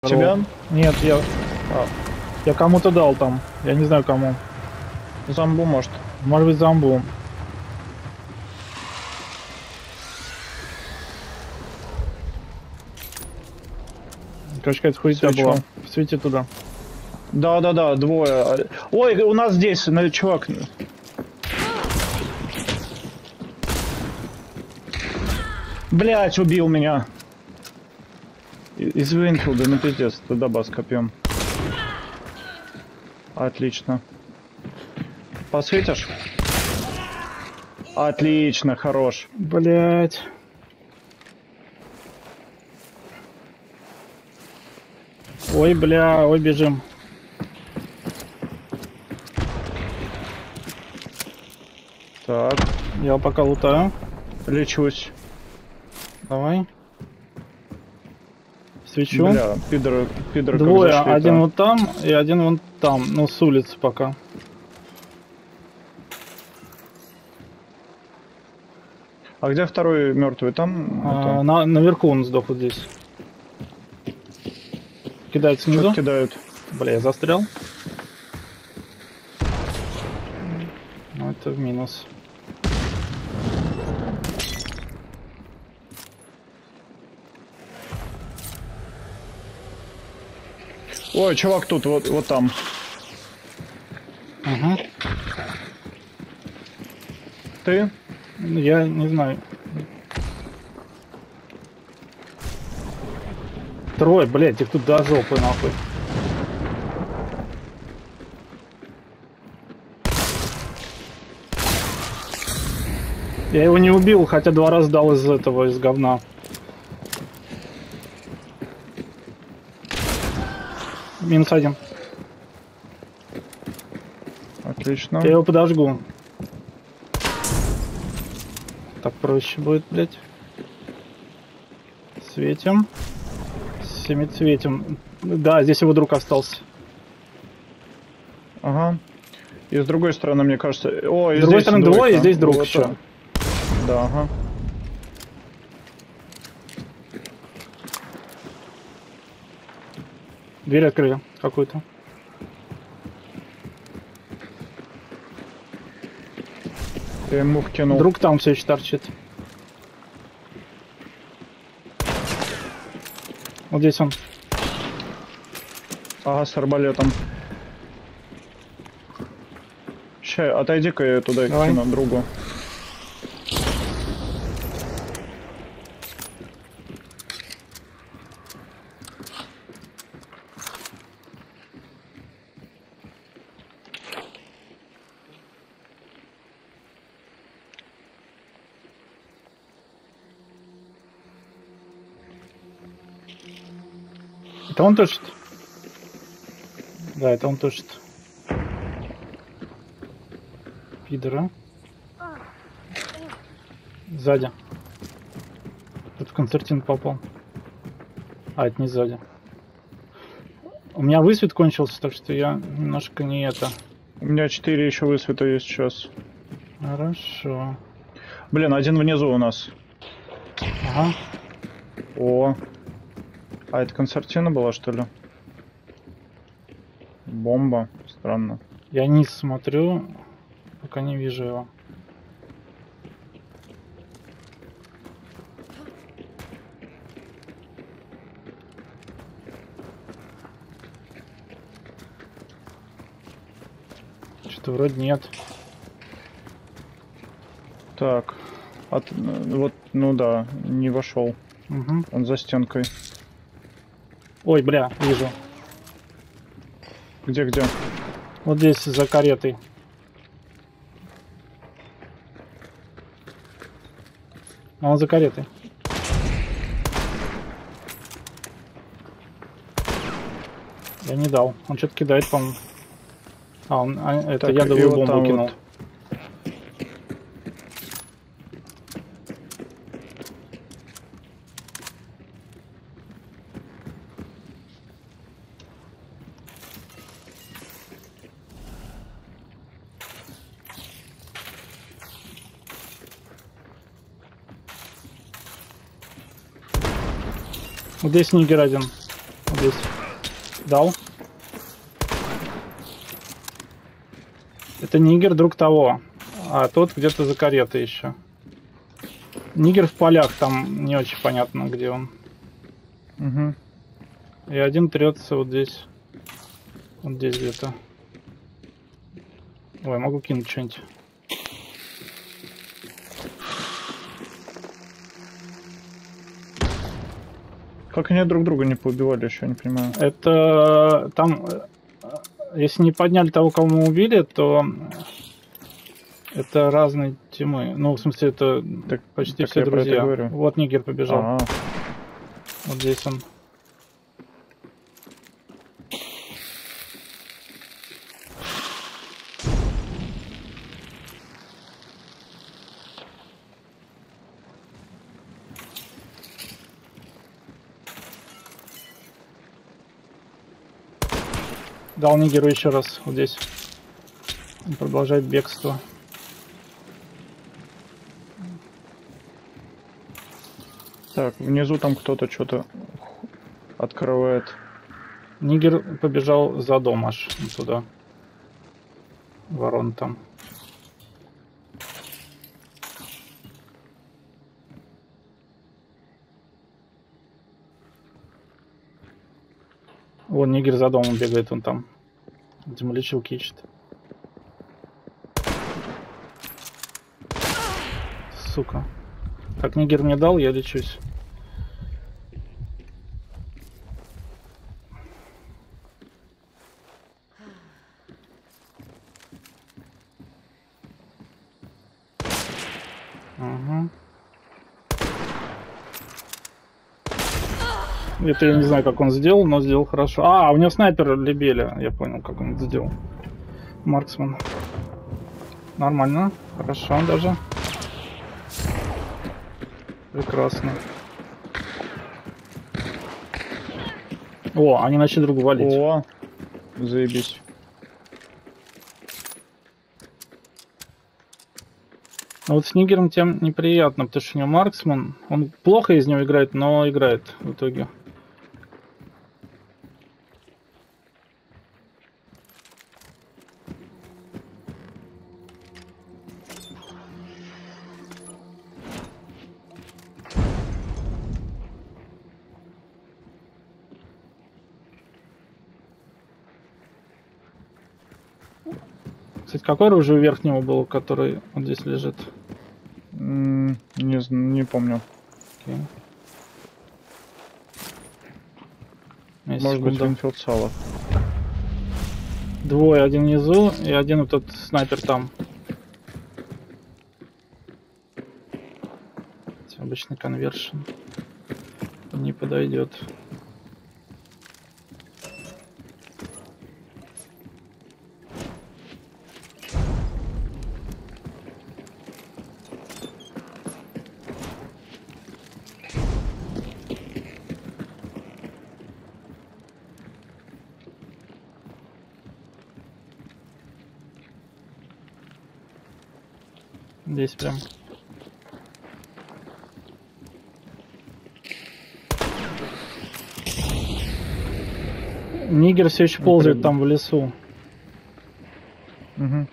Тебя? Нет, я кому-то дал там. Я не знаю кому. Зомбу, может. Может быть, зомбу. Короче, какая-то хуйня была. Свети туда. Да, двое. Ой, у нас здесь, чувак. Блять, убил меня. Из Винфилда, ну пиздец, туда бас копьем. Отлично. Посветишь? Отлично, хорош. Блять. Ой, бля, ой, бежим. Так. Я пока лутаю. Лечусь. Давай. Свечу. Бля, пидоры Двое, как зашли, один вот там и один вон там, ну с улицы пока. А где второй мертвый? Там? Наверху он сдох вот здесь. Кидает снизу. Что-то кидают. Бля, я застрял. Ну это в минус. Ой, чувак тут, вот там. Ага. Ты? Я не знаю. Трое, блядь, их тут до жопы нахуй. Я его не убил, хотя 2 раза дал из этого, из говна. Минус 1. Отлично. Я его подожгу. Так проще будет, блядь. Светим. Семицветим. Да, здесь его друг остался. Ага. И с другой стороны, мне кажется... О, и с другой стороны двойка. двое, и здесь друг вот еще. Да, ага. Дверь открыли какую-то. Я ему вкинул. Друг там все еще торчит. Вот здесь он. Ага, с арбалетом. Ща, отойди-ка я туда кину другу. Это он тушит? Да, это он тушит. Пидора. Сзади. Тут в концертин попал. А, это не сзади. У меня высвет кончился, так что я немножко не это. У меня 4 еще высвета есть сейчас. Хорошо. Блин, один внизу у нас. Ага. О. А это концертина была, что ли? Бомба. Странно. Я низ смотрю, пока не вижу его. Что-то вроде нет. Так. Вот, ну да, не вошел. Угу. Он за стенкой. Ой, бля, вижу. Где? Вот здесь за каретой. А он за каретой. Я не дал. Он что-то кидает, по-моему. Это так, ядовую вот бомбу кинул. Вот. Вот здесь нигер один. Здесь. Дал. Это нигер, друг того. А тот где-то за каретой еще. Нигер в полях, там не очень понятно, где он. Угу. И один трется вот здесь. Вот здесь где-то. Ой, могу кинуть что-нибудь. Как они друг друга не поубивали еще, я не понимаю. Это там, если не подняли того, кого мы убили, то это разные тимы. Ну, в смысле, это Так, почти так все я про это друзья. говорю. Вот нигер побежал. А, Вот здесь он. Дал нигеру еще раз. Вот здесь. Он продолжает бегство. так, внизу там кто-то что-то открывает. Нигер побежал за дом аж туда. Ворон там. Вон нигер за домом бегает, он там. Видимо, лечилки ищет. Сука. Так, нигер мне дал, я лечусь. Ага. Это я не знаю, как он сделал, но сделал хорошо. А, у него снайпер Лебеля. Я понял, как он это сделал. Марксман. Нормально. Хорошо даже. Прекрасно. О, они начали другу валить. О, заебись. Но вот с нигером тем неприятно, потому что у него марксман. Он плохо из него играет, но играет в итоге. Кстати, какое оружие у верхнего было, который вот здесь лежит? Не помню. Окей. Есть Может быть, секунда. Винфилд Сало. Двое, один внизу и один вот тот снайпер там. Обычный конвершн не подойдет. Здесь прям. Нигер все еще ползает там в лесу. Угу.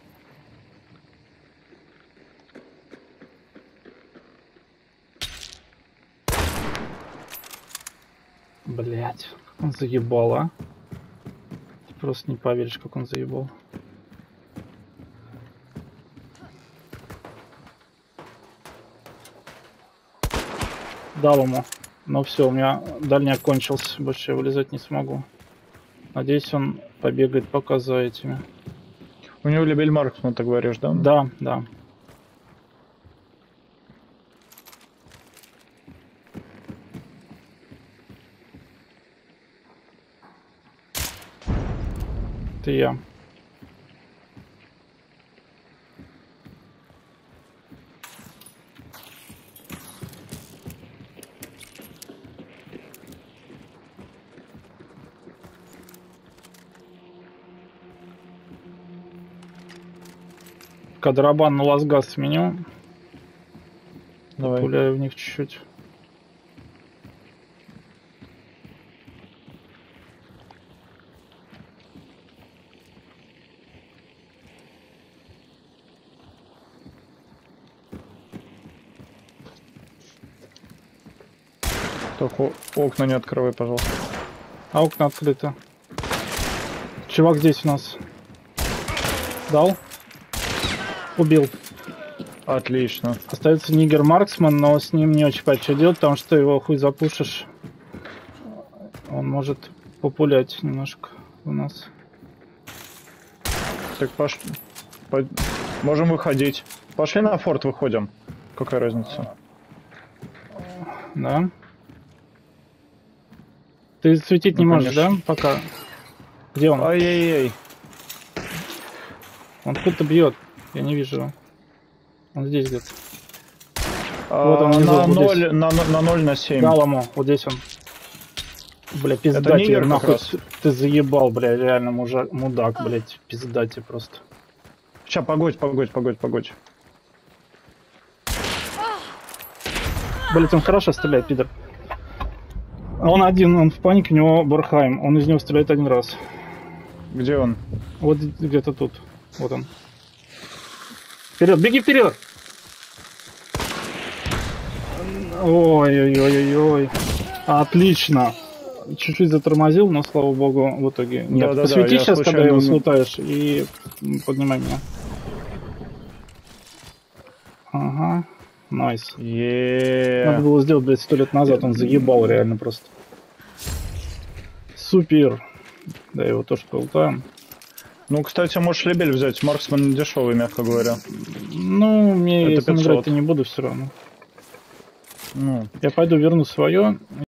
Блять, как он заебал, а? Ты просто не поверишь, как он заебал. Дал ему. Но все, у меня дальняк кончился. Больше я вылезать не смогу. Надеюсь, он побегает пока за этими. У него Лебель Марксман, ты говоришь, да? Да, да. Это я. Кадрабан на ласгаз сменю. Давай. Пуляю в них чуть-чуть. Только окна не открывай, пожалуйста. А окна открыты. Чувак здесь у нас. Дал. Убил. Отлично. Остается Нигер Марксман, но с ним не очень понятно, что делать, потому что его хуй запушишь. Он может популять немножко у нас. Так можем выходить. Пошли на форт, выходим. Какая разница? Да. Ты светить не Ну, можешь, да? конечно. Пока. Где он? Ай-яй-яй. Он кто-то бьет. Я не вижу его. Он здесь где-то. Вот он внизу, На вот 0, здесь. на 0 на 7. Дал ему. Вот здесь он. Бля, пизда Это тебе, Нигер как нахуй. раз. Ты заебал, бля, реально мудак, блядь. Пизда тебе просто. Сейчас, погодь. Блять, он хорошо стреляет, пидор. А он один, он в панике, у него Борхайм. Он из него стреляет один раз. Где он? Вот где-то тут. Вот он. Вперед, беги вперед! Ой-ой-ой-ой-ой. Отлично. Чуть-чуть затормозил, но слава богу, в итоге нет. Да-да-да, Посвети я сейчас, когда случайно- его слутаешь, и поднимай меня. Ага. Найс. Надо было сделать, блядь, 100 лет назад, он заебал реально просто. Супер. Да, его тоже полутаем. Ну, кстати, можешь лебель взять. Марксман дешевый, мягко говоря. Ну, мне Это если 500. играть-то не буду все равно. Ну, Я пойду верну свое.